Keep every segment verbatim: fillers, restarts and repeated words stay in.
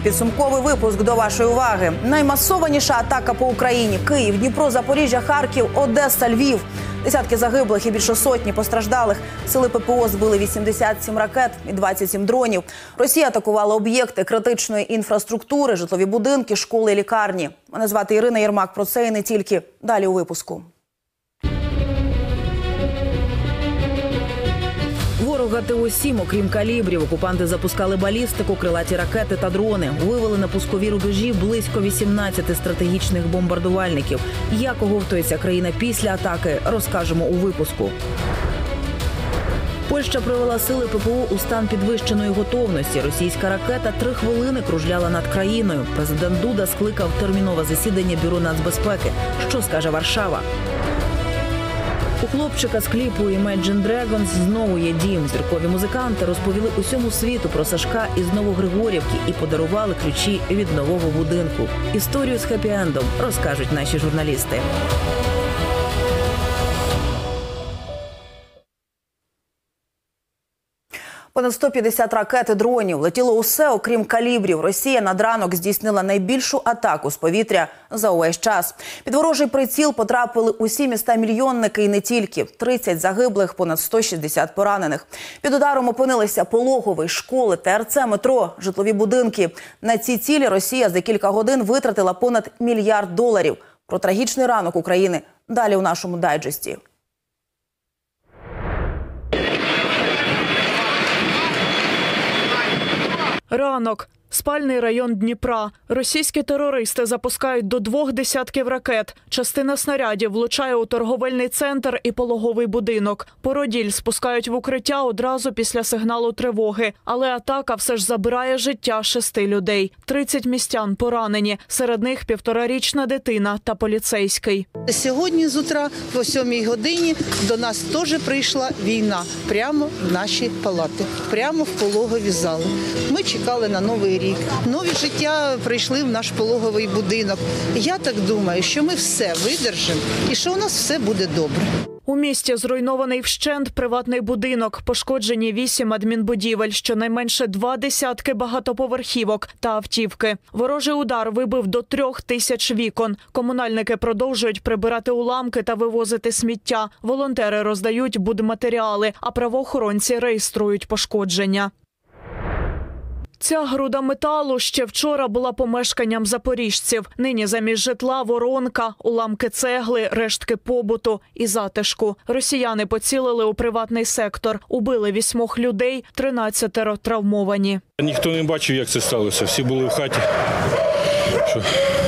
Підсумковий випуск до вашої уваги. Наймасованіша атака по Україні. Київ, Дніпро, Запоріжжя, Харків, Одеса, Львів. Десятки загиблих і більше сотні постраждалих. Сили ППО збили вісімдесят сім ракет і двадцять сім дронів. Росія атакувала об'єкти критичної інфраструктури, житлові будинки, школи і лікарні. Мене звати Ірина Єрмак. Про це і не тільки. Далі у випуску. Ворога Т О сім, окрім калібрів, окупанти запускали балістику, крилаті ракети та дрони. Вивели на пускові рубежі близько вісімнадцяти стратегічних бомбардувальників. Як оговтується країна після атаки, розкажемо у випуску. Польща привела сили ППО у стан підвищеної готовності. Російська ракета три хвилини кружляла над країною. Президент Дуда скликав термінове засідання Бюро нацбезпеки. Що скаже Варшава? У хлопчика з кліпу Imagine Dragons знову є дім. Зіркові музиканти розповіли усьому світу про Сашка із Новогригорівки і подарували ключі від нового будинку. Історію з хеппі-ендом розкажуть наші журналісти. Понад сто п'ятдесят ракет і дронів. Летіло усе, окрім калібрів. Росія над ранок здійснила найбільшу атаку з повітря за увесь час. Під ворожий приціл потрапили усі міста-мільйонники і не тільки. тридцять загиблих, понад сто шістдесят поранених. Під ударом опинилися пологовий, школи, Те Ер Це, метро, житлові будинки. На ці цілі Росія за кілька годин витратила понад мільярд доларів. Про трагічний ранок України далі у нашому дайджесті. Ранок. Спальний район Дніпра. Російські терористи запускають до двох десятків ракет. Частина снарядів влучає у торговельний центр і пологовий будинок. Породіль спускають в укриття одразу після сигналу тривоги. Але атака все ж забирає життя шести людей. тридцять містян поранені. Серед них півторарічна дитина та поліцейський. Сьогодні з утра, о сьомій годині, до нас теж прийшла війна. Прямо в наші палати, прямо в пологові зали. Ми чекали на новий рік. Нові життя прийшли в наш пологовий будинок. Я так думаю, що ми все видержимо і що у нас все буде добре. У місті зруйнований вщент приватний будинок, пошкоджені вісім адмінбудівель, щонайменше два десятки багатоповерхівок та автівки. Ворожий удар вибив до трьох тисяч вікон. Комунальники продовжують прибирати уламки та вивозити сміття. Волонтери роздають будматеріали, а правоохоронці реєструють пошкодження. Ця груда металу ще вчора була помешканням запоріжців. Нині замість житла – воронка, уламки цегли, рештки побуту і затишку. Росіяни поцілили у приватний сектор. Убили вісьмох людей, тринадцятеро травмовані. Ніхто не бачив, як це сталося. Всі були в хаті. Що?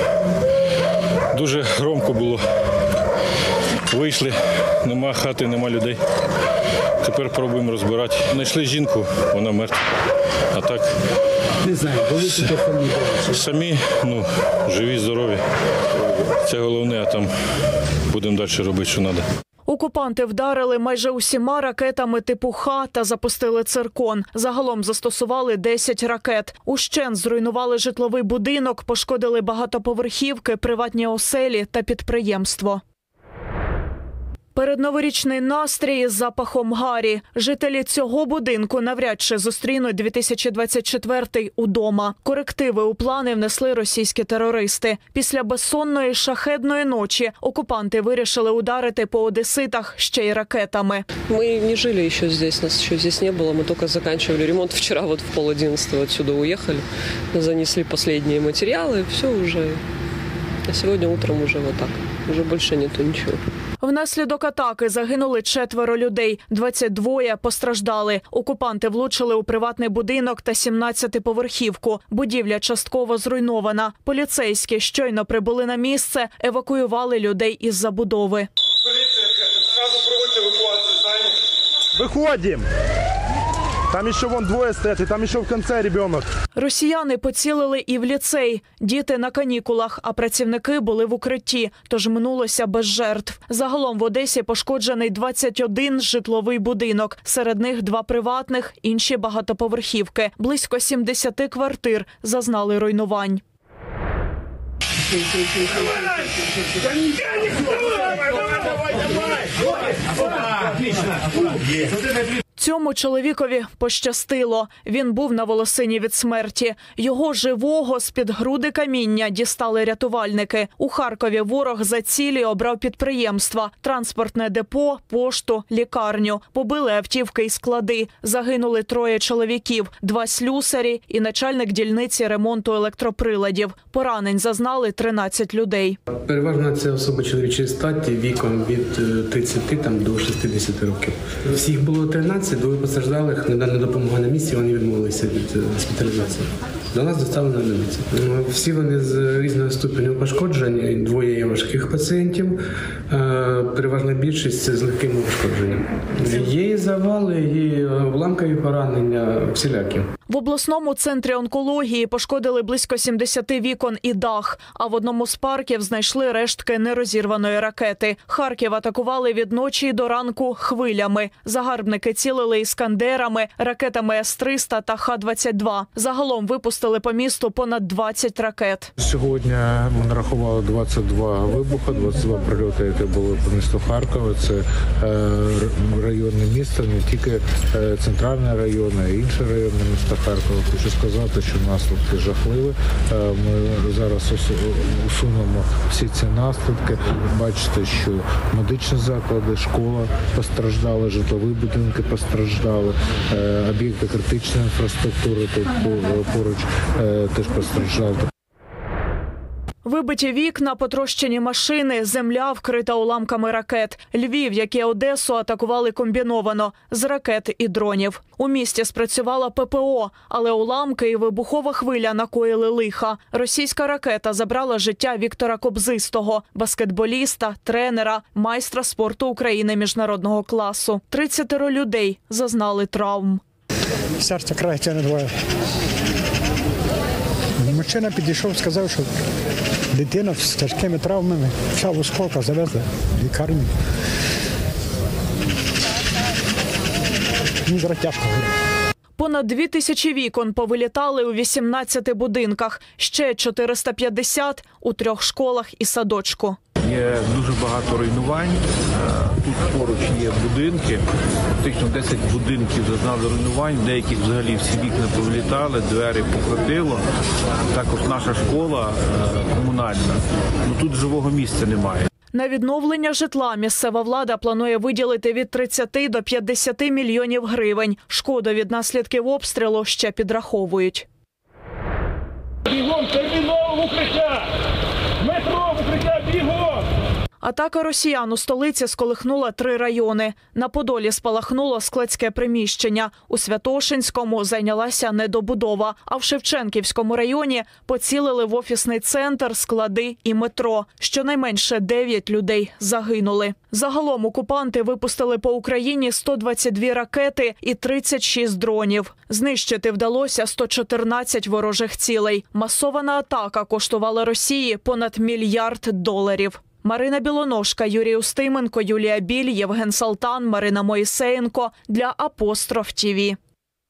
Дуже громко було. Вийшли, нема хати, нема людей. Тепер пробуємо розбирати. Знайшли жінку, вона мертва. А так, не знаю, коли ти самі? Самі, ну, живі, здорові. Це головне, а там будемо далі робити, що треба. Окупанти вдарили майже усіма ракетами типу Х та запустили циркон. Загалом застосували десять ракет. Ущент зруйнували житловий будинок, пошкодили багатоповерхівки, приватні оселі та підприємство. Передноворічний настрій з запахом гарі. Жителі цього будинку навряд чи зустрінуть дві тисячі двадцять четвертий удома. Корективи у плани внесли російські терористи. Після безсонної шахедної ночі окупанти вирішили ударити по одеситах ще й ракетами. Ми не жили ще тут, нас ще тут не було. Ми тільки закінчували ремонт. Вчора вот в пол одинадцятого отсюда уїхали, занесли останні матеріали, все вже. А сьогодні утром вже вот так. Вже більше нету нічого. Внаслідок атаки загинули четверо людей, двадцять двоє постраждали. Окупанти влучили у приватний будинок та сімнадцятиповерхівку. Будівля частково зруйнована. Поліцейські щойно прибули на місце, евакуювали людей із забудови. Виходимо! Там ще вон двоє стоять, там ще в кінці ребенок. Росіяни поцілили і в ліцей. Діти на канікулах, а працівники були в укритті, тож минулося без жертв. Загалом в Одесі пошкоджений двадцять один житловий будинок. Серед них два приватних, інші багатоповерхівки. Близько сімдесят квартир зазнали руйнувань. цьому чоловікові пощастило. Він був на волосині від смерті. Його живого з-під груди каміння дістали рятувальники. У Харкові ворог за цілі обрав підприємства, транспортне депо, пошту, лікарню. Побили автівки і склади. Загинули троє чоловіків, два слюсарі і начальник дільниці ремонту електроприладів. Поранень зазнали тринадцять людей. Переважно це особи чоловічої статі віком від тридцяти там, до шістдесяти років. Всіх було тринадцять, двоє постраждалих, надана допомога на місці, вони відмовилися від госпіталізації. До нас доставлено на місце. Всі вони з різного ступеню пошкоджень, двоє є важких пацієнтів, переважна більшість з легкими пошкодженнями. Є і завали, і уламкові поранення, всілякі. В обласному центрі онкології пошкодили близько сімдесяти вікон і дах, а в одному з парків знайшли рештки нерозірваної ракети. Харків атакували від ночі до ранку хвилями. Загарбники цілили іскандерами, ракетами С триста та Х двадцять два. Загалом випустили по місту понад двадцять ракет. Сьогодні ми нарахували двадцять два вибухи, двадцять два прильоти, які були по місту Харкова. Це районне місто, не тільки центральний район, а й інші райони міста Харкова. Хочу сказати, що наслідки жахливі. Ми зараз усунемо всі ці наслідки. Бачите, що медичні заклади, школа постраждали, житлові будинки постраждали, об'єкти критичної інфраструктури тут поруч теж постраждали. Вибиті вікна, потрощені машини, земля вкрита уламками ракет. Львів, як і Одесу, атакували комбіновано – з ракет і дронів. У місті спрацювала П П О, але уламки і вибухова хвиля накоїли лиха. Російська ракета забрала життя Віктора Кобзистого – баскетболіста, тренера, майстра спорту України міжнародного класу. тридцятеро людей зазнали травм. Серце крається на двоє. Мужчина підійшов, сказав, що дитина з тяжкими травмами, вся в осколках, завезли в лікарню. Ну, зараз тяжко говорить. Понад дві тисячі вікон повилітали у вісімнадцяти будинках, ще чотириста п'ятдесят у трьох школах і садочку. Є дуже багато руйнувань. Тут поруч є будинки. Фактично десять будинків зазнали руйнувань. Деяких взагалі всі вікна повилітали, двері покотило. Також наша школа комунальна. Ну, тут живого місця немає. На відновлення житла місцева влада планує виділити від тридцяти до п'ятдесяти мільйонів гривень. Шкоду від наслідків обстрілу ще підраховують. Бігом, терміново в укриття! Метро в укриття, бігом! Атака росіян у столиці сколихнула три райони. На Подолі спалахнуло складське приміщення. У Святошинському зайнялася недобудова. А в Шевченківському районі поцілили в офісний центр, склади і метро. Щонайменше дев'ять людей загинули. Загалом окупанти випустили по Україні сто двадцять дві ракети і тридцять шість дронів. Знищити вдалося сто чотирнадцять ворожих цілей. Масована атака коштувала Росії понад мільярд доларів. Марина Білоножка, Юрій Устименко, Юлія Біль, Євген Салтан, Марина Моїсеєнко для Апостроф Ті Ві.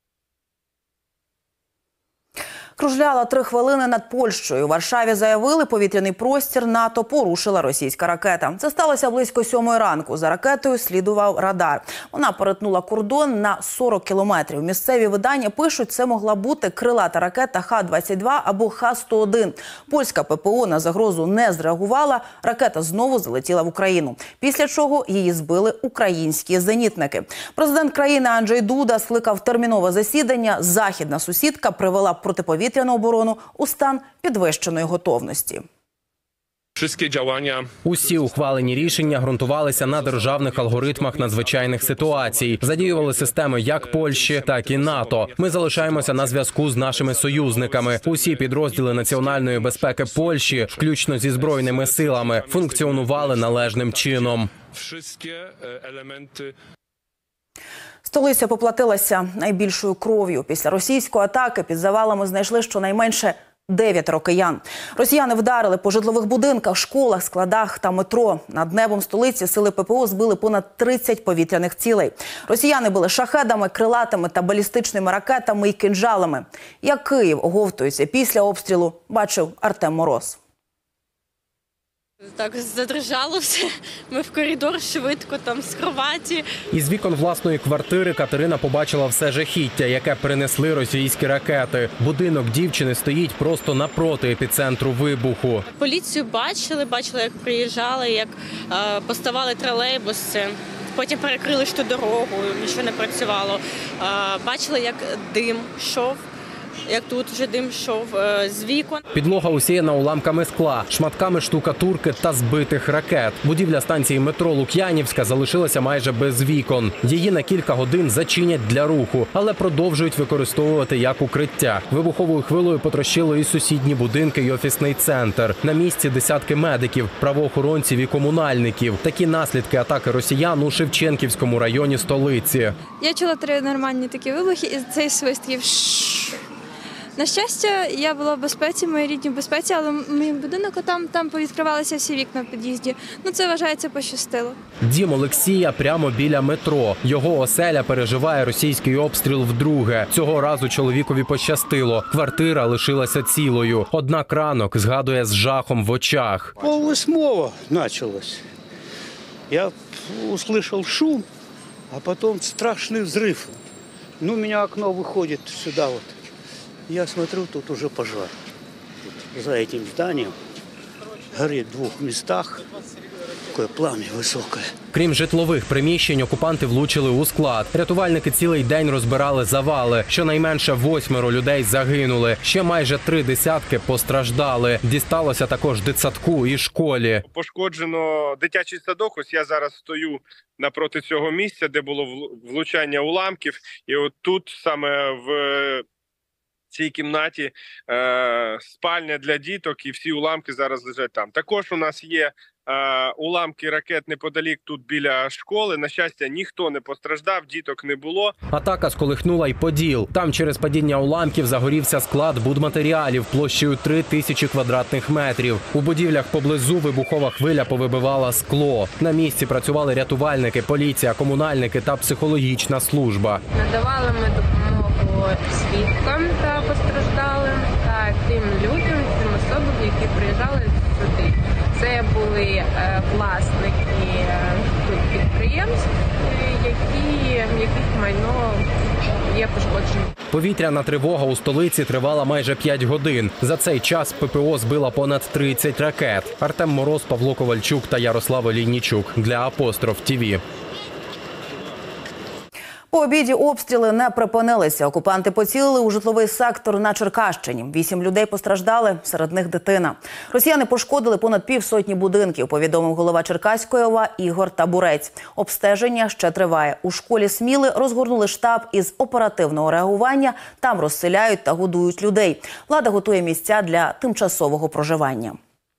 Кружляла три хвилини над Польщею. У Варшаві заявили, повітряний простір НАТО порушила російська ракета. Це сталося близько сьомої ранку. За ракетою слідував радар. Вона перетнула кордон на сорок кілометрів. Місцеві видання пишуть, це могла бути крилата ракета Х двадцять два або Х сто один. Польська П П О на загрозу не зреагувала. Ракета знову залетіла в Україну. Після чого її збили українські зенітники. Президент країни Анджей Дуда скликав термінове засідання. Західна сусідка привела протиповітряну повітряну оборону у стан підвищеної готовності. Усі ухвалені рішення ґрунтувалися на державних алгоритмах надзвичайних ситуацій. Задіювали системи як Польщі, так і НАТО. Ми залишаємося на зв'язку з нашими союзниками. Усі підрозділи національної безпеки Польщі, включно зі збройними силами, функціонували належним чином. Столиця поплатилася найбільшою кров'ю. Після російської атаки під завалами знайшли щонайменше дев'ятеро киян. Росіяни вдарили по житлових будинках, школах, складах та метро. Над небом столиці сили П П О збили понад тридцять повітряних цілей. Росіяни били шахедами, крилатими та балістичними ракетами і кинджалами. Як Київ оговтується після обстрілу, бачив Артем Мороз. Так задрижало все. Ми в коридор швидко, там з кроваті. Із вікон власної квартири Катерина побачила все жахіття, яке принесли російські ракети. Будинок дівчини стоїть просто напроти епіцентру вибуху. Поліцію бачили, бачили, як приїжджали, як е, поставали тролейбуси. Потім перекрили ж ту дорогу, нічого не працювало. Е, бачили, як дим йшов. Як тут вже дим йшов з вікон. Підлога усіяна уламками скла, шматками штукатурки та збитих ракет. Будівля станції метро Лук'янівська залишилася майже без вікон. Її на кілька годин зачинять для руху, але продовжують використовувати як укриття. Вибуховою хвилою потрощило і сусідні будинки, і офісний центр. На місці десятки медиків, правоохоронців і комунальників. Такі наслідки атаки росіян у Шевченківському районі столиці. Я чула три нормальні такі вибухи і цей свистків. На щастя, я була в безпеці, мої рідні в безпеці, але мій будинок, там, там повідкривалися всі вікна в під'їзді. Ну, це, вважається, пощастило. Дім Олексія прямо біля метро. Його оселя переживає російський обстріл вдруге. Цього разу чоловікові пощастило. Квартира лишилася цілою. Однак ранок згадує з жахом в очах. Полвосьмого началось. Я услышал шум, а потом страшный взрыв. Ну, у меня окно выходит сюда вот. Я смотрю, тут уже пожар. Тут за этим зданием горит в двух местах. Такое пламя высокое. Крім житлових приміщень, окупанти влучили у склад. Рятувальники цілий день розбирали завали. Щонайменше восьмеро людей загинули. Ще майже три десятки постраждали. Дісталося також дитсадку і школі. Пошкоджено дитячий садок. Ось я зараз стою напроти цього місця, де було влучання уламків. І от тут саме в в цій кімнаті е, спальня для діток, і всі уламки зараз лежать там. Також у нас є е, уламки ракет неподалік тут біля школи. На щастя, ніхто не постраждав, діток не було. Атака сколихнула й Поділ. Там через падіння уламків загорівся склад будматеріалів площею три тисячі квадратних метрів. У будівлях поблизу вибухова хвиля повибивала скло. На місці працювали рятувальники, поліція, комунальники та психологічна служба. Надавали ми допомогу свідкам та постраждалим та тим людям, тим особам, які приїжджали сюди. Це були е, власники е, підприємств, які, яких майно є пошкоджені. Повітряна тривога у столиці тривала майже п'ять годин. За цей час ППО збила понад тридцять ракет. Артем Мороз, Павло Ковальчук та Ярослав Олійнічук для Апостроф ТІВІ. По обіді обстріли не припинилися. Окупанти поцілили у житловий сектор на Черкащині. Вісім людей постраждали, серед них дитина. Росіяни пошкодили понад півсотні будинків, повідомив голова Черкаської ОВА Ігор Табурець. Обстеження ще триває. У школі Сміли розгорнули штаб із оперативного реагування. Там розселяють та годують людей. Влада готує місця для тимчасового проживання.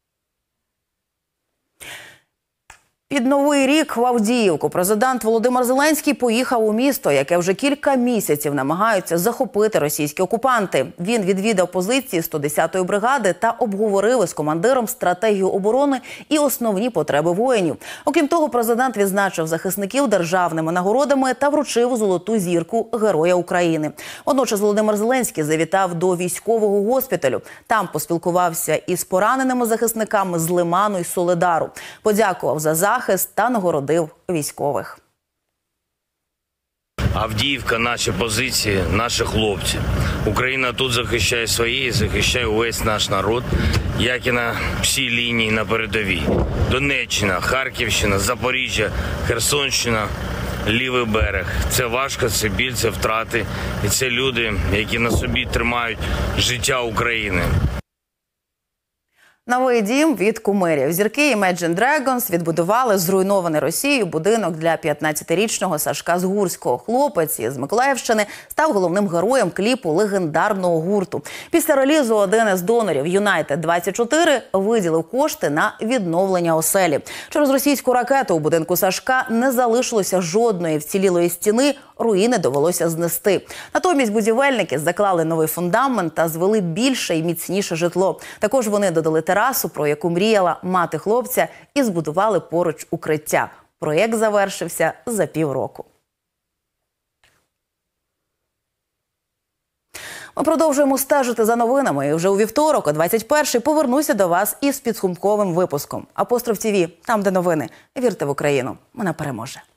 Під Новий рік в Авдіївку президент Володимир Зеленський поїхав у місто, яке вже кілька місяців намагаються захопити російські окупанти. Він відвідав позиції сто десятої бригади та обговорив із командиром стратегію оборони і основні потреби воїнів. Окрім того, президент відзначив захисників державними нагородами та вручив золоту зірку Героя України. Водночас Володимир Зеленський завітав до військового госпіталю. Там поспілкувався із пораненими захисниками з Лиману і Солидару. Подякував за захист та нагородив військових. Авдіївка – наші позиції, наші хлопці. Україна тут захищає свої, захищає увесь наш народ, як і на всій лінії на передовій. Донеччина, Харківщина, Запоріжжя, Херсонщина, лівий берег. Це важко, це біль, це втрати. І це люди, які на собі тримають життя України. Новий дім від кумирів. Зірки Imagine Dragons відбудували зруйнований Росією будинок для п'ятнадцятирічного Сашка Згурського. Хлопець із Миколаївщини став головним героєм кліпу легендарного гурту. Після релізу один із донорів Юнайтед двадцять чотири виділив кошти на відновлення оселі. Через російську ракету у будинку Сашка не залишилося жодної вцілілої стіни, руїни довелося знести. Натомість будівельники заклали новий фундамент та звели більше і міцніше житло. Також вони додали терасу, про яку мріяла мати хлопця, і збудували поруч укриття. Проєкт завершився за півроку. Ми продовжуємо стежити за новинами і вже у вівторок о двадцять першій повернуся до вас із підсумковим випуском. Апостроф ТІВІ – там, де новини. Вірте в Україну. Вона переможе.